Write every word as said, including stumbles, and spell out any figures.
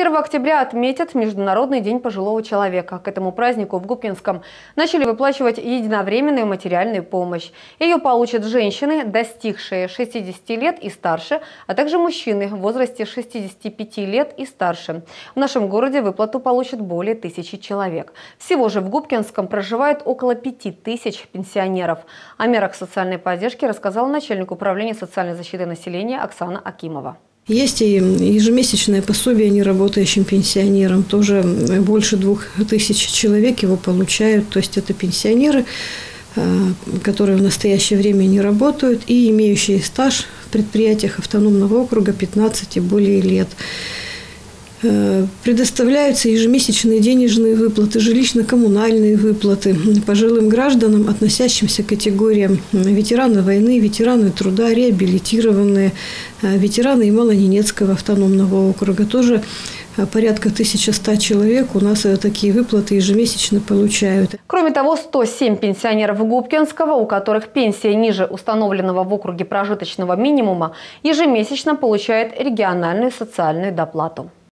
первого октября отметят Международный день пожилого человека. К этому празднику в Губкинском начали выплачивать единовременную материальную помощь. Ее получат женщины, достигшие шестидесяти лет и старше, а также мужчины в возрасте шестидесяти пяти лет и старше. В нашем городе выплату получат более тысячи человек. Всего же в Губкинском проживает около пяти тысяч пенсионеров. О мерах социальной поддержки рассказал начальник управления социальной защиты населения Оксана Акимова. Есть и ежемесячное пособие неработающим пенсионерам. Тоже больше двух тысяч человек его получают. То есть это пенсионеры, которые в настоящее время не работают и имеющие стаж в предприятиях автономного округа пятнадцать и более лет. Предоставляются ежемесячные денежные выплаты, жилищно-коммунальные выплаты пожилым гражданам, относящимся к категориям ветераны войны, ветераны труда, реабилитированные, ветераны Ямало-Ненецкого автономного округа. Тоже порядка тысячи ста человек у нас такие выплаты ежемесячно получают. Кроме того, сто семь пенсионеров Губкинского, у которых пенсия ниже установленного в округе прожиточного минимума, ежемесячно получают региональную социальную доплату.